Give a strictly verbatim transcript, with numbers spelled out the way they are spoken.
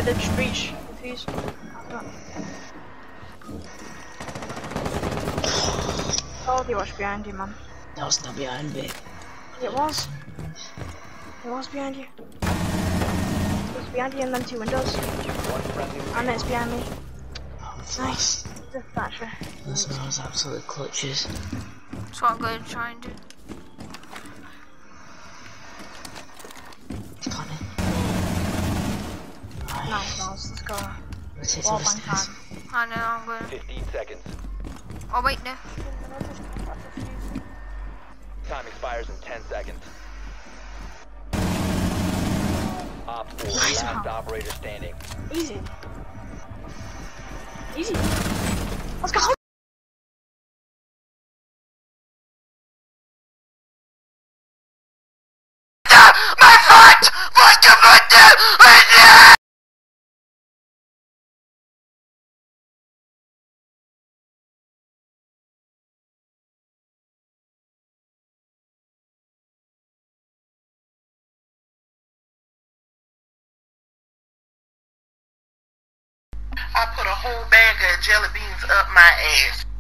the breach, please. Oh, he was behind you, man. That was not behind me. It was. It was behind you. It was behind you and then two windows. And it's behind me. Oh, Nice. The Thatcher. Those are those absolute clutches. That's what I'm going to try and do. It's gone in. Right. No, no, let's go. Rotate to Wall the bang stairs. time. I know, I'm going. fifteen seconds. Oh, wait, no. Time expires in ten seconds. Op four, Nice last one. operator standing. Easy. Easy. Let's go. My foot! What the fuck? I put a whole bag of jelly beans up my ass.